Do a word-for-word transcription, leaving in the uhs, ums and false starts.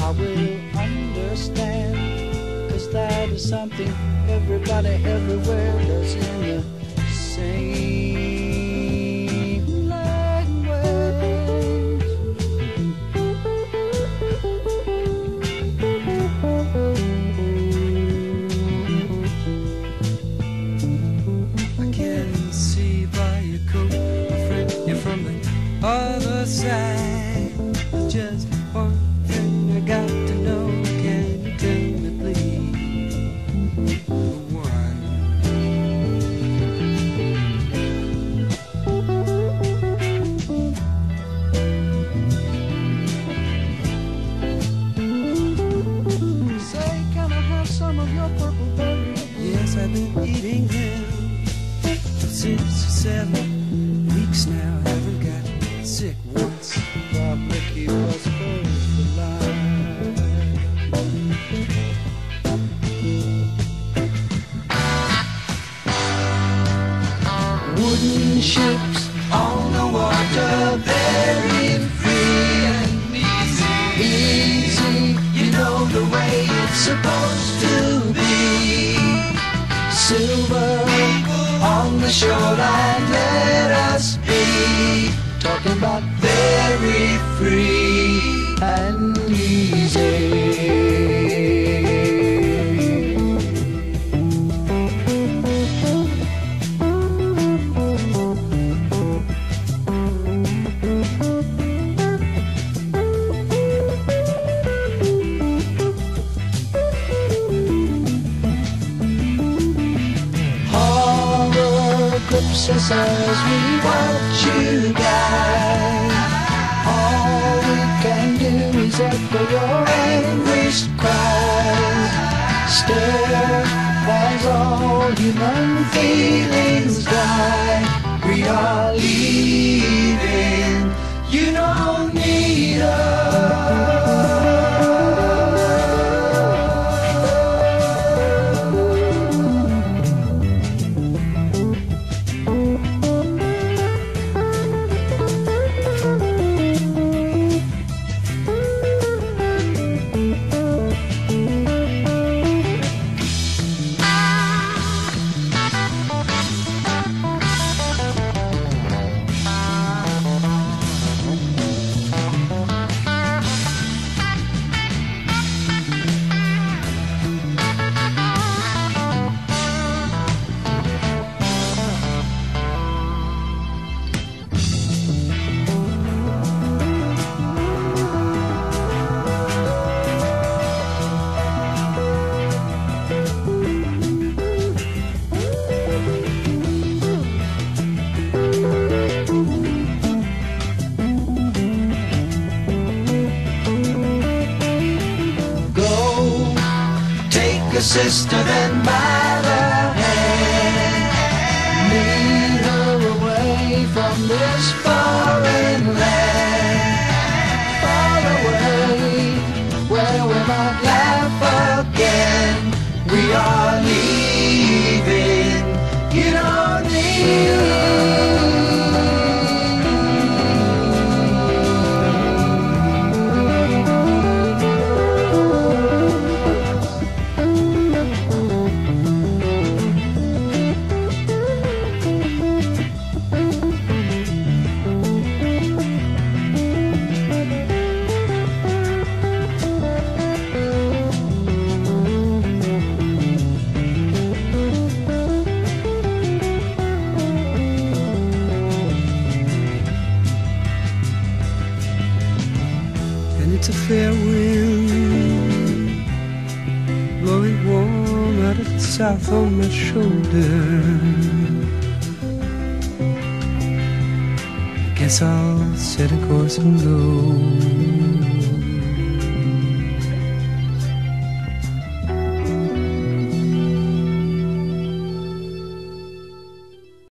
I will understand, 'cause that is something everybody everywhere does in the same language. I can see by your coat, my friend, you're from the other side. Just one thing I got to know, can you tell me please? One. Say, can I have some of your purple berries? Yes, I've been eating them for six or seven weeks now. Haven't got sick once. Probably keep us both alive. Wooden ships on the water, very free and easy. Easy, you know the way it's supposed to be. Silver on the shoreline, let us be. Talking about very free and easy. Eclipses as we watch you die. All we can do is echo your anguished cries. Stare as all human feelings die. We are leaving, you don't need us. Your sister then by the hand, lead her away from this foreign land, far away where we might laugh again. We are leaving, you don't need It's a fair wind blowing warm out of the south on my shoulder. Guess I'll set a course and go.